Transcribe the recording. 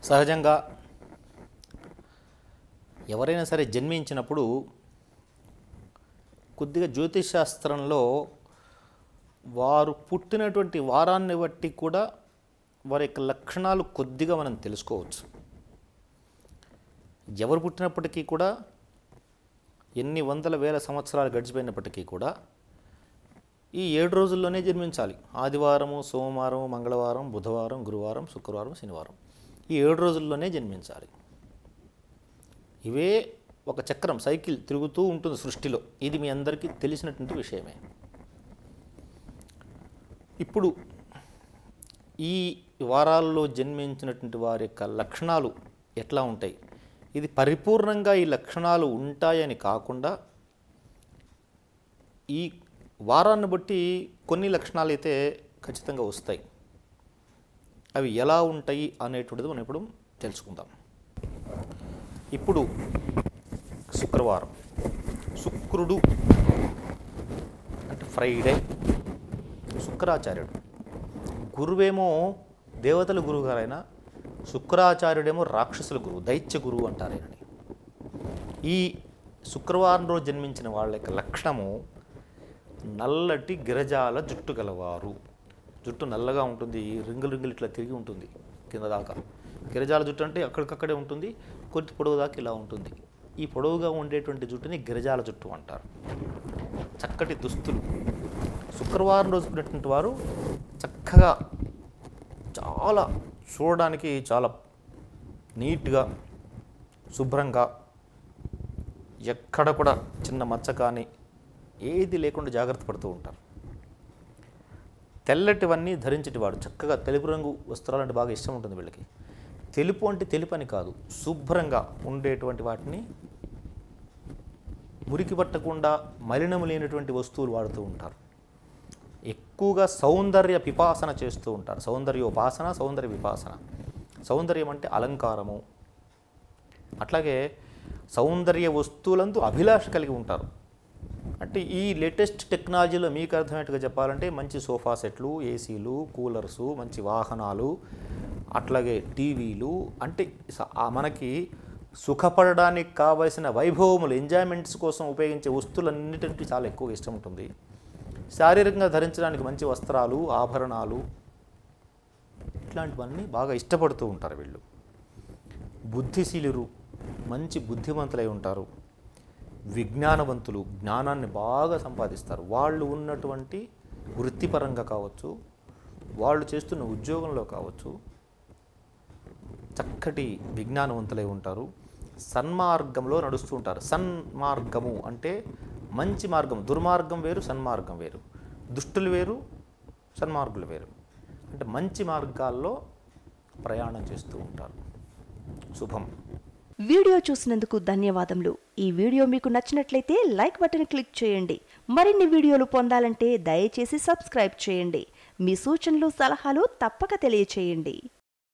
సహజంగా ఎవరైనా సరే జన్మించినప్పుడు కొద్దిగా జ్యోతిష్ శాస్త్రంలో వారు పుట్టినటువంటి వారాన్ని బట్టి కూడా వారి యొక్క లక్షణాలు కొద్దిగా మనం తెలుసుకోవచ్చు. ఎవరు పుట్టినప్పటికీ కూడా ఎన్ని వందల వేల సంవత్సరాలు గడిచిపోయినప్పటికీ కూడా ఈ 7 రోజుల్లోనే జన్మించాలి. ఆదివారము, సోమవారం, మంగళవారం, బుధవారం, గురువారం, శుక్రవారం, శనివారం, ఈ 7 రోజుల్లోనే జన్మించాలి. ఇవే ఒక చక్రం, సైకిల్ తిరుగుతూ ఉంటుంది సృష్టిలో. ఇది మీ అందరికీ తెలిసినటువంటి విషయమే. ఇప్పుడు ఈ వారాల్లో జన్మించినటువంటి వారి యొక్క లక్షణాలు ఎట్లా ఉంటాయి, ఇది పరిపూర్ణంగా ఈ లక్షణాలు ఉంటాయని కాకుండా ఈ వారాన్ని బట్టి కొన్ని లక్షణాలు అయితే ఖచ్చితంగా వస్తాయి. అవి ఎలా ఉంటాయి అనేటువంటిది మనం ఇప్పుడు తెలుసుకుందాం. ఇప్పుడు శుక్రవారం, శుక్రుడు అంటే ఫ్రైడే, శుక్రాచార్యుడు. గురువేమో దేవతల గురువు గారైనా శుక్రాచార్యుడేమో రాక్షసుల గురువు, దైత్య గురువు అంటారు ఆయనని. ఈ శుక్రవారం రోజు జన్మించిన వాళ్ళ యొక్క లక్షణము నల్లటి గిరజాల జుట్టు గలవారు. జుట్టు నల్లగా ఉంటుంది, రింగులు రింగులు ఇట్లా తిరిగి ఉంటుంది కింద దాకా. గిరజాల జుట్టు అంటే అక్కడికక్కడే ఉంటుంది, కొద్ది పొడవు దాకా ఇలా ఉంటుంది. ఈ పొడవుగా ఉండేటువంటి జుట్టుని గిరజాల జుట్టు అంటారు. చక్కటి దుస్తులు. శుక్రవారం రోజు పుట్టినటువంటి వారు చక్కగా చాలా చూడడానికి చాలా నీట్గా, శుభ్రంగా, ఎక్కడ కూడా చిన్న మచ్చ కానీ ఏది లేకుండా జాగ్రత్త పడుతూ ఉంటారు. తెల్లటివన్నీ ధరించేటివాడు, చక్కగా తెలుపు రంగు వస్త్రాలంటే బాగా ఇష్టం ఉంటుంది వీళ్ళకి. తెలుపు అంటే తెలుపు అని కాదు, శుభ్రంగా ఉండేటువంటి వాటిని, మురికి పట్టకుండా మలినము లేనటువంటి వస్తువులు వాడుతూ ఉంటారు. ఎక్కువగా సౌందర్య పిపాసన చేస్తూ ఉంటారు. సౌందర్యోపాసన, సౌందర్య విపాసన. సౌందర్యం అంటే అలంకారము. అట్లాగే సౌందర్య వస్తువులందు అభిలాష కలిగి ఉంటారు. అంటే ఈ లేటెస్ట్ టెక్నాలజీలో మీకు అర్థమయ్యేట్టుగా చెప్పాలంటే మంచి సోఫా సెట్లు, ఏసీలు, కూలర్సు, మంచి వాహనాలు, అట్లాగే టీవీలు, అంటే మనకి సుఖపడడానికి కావలసిన వైభవములు, ఎంజాయ్మెంట్స్ కోసం ఉపయోగించే వస్తువులన్నిటికీ చాలా ఎక్కువ ఇష్టం ఉంటుంది. శారీరకంగా ధరించడానికి మంచి వస్త్రాలు, ఆభరణాలు, ఇట్లాంటివన్నీ బాగా ఇష్టపడుతూ ఉంటారు వీళ్ళు. బుద్ధిశీలురు, మంచి బుద్ధిమంతులై ఉంటారు. విజ్ఞానవంతులు, జ్ఞానాన్ని బాగా సంపాదిస్తారు. వాళ్ళు ఉన్నటువంటి వృత్తిపరంగా కావచ్చు, వాళ్ళు చేస్తున్న ఉద్యోగంలో కావచ్చు, చక్కటి విజ్ఞానవంతులై ఉంటారు. సన్మార్గంలో నడుస్తూ ఉంటారు. సన్మార్గము అంటే మంచి మార్గం. దుర్మార్గం వేరు, సన్మార్గం వేరు. దుష్టులు వేరు, సన్మార్గులు వేరు. అంటే మంచి మార్గాల్లో ప్రయాణం చేస్తూ ఉంటారు. శుభం. వీడియో చూసినందుకు ధన్యవాదములు. ఈ వీడియో మీకు నచ్చినట్లయితే లైక్ బటన్ క్లిక్ చేయండి. మరిన్ని వీడియోలు పొందాలంటే దయచేసి సబ్స్క్రైబ్ చేయండి. మీ సూచనలు, సలహాలు తప్పక తెలియచేయండి.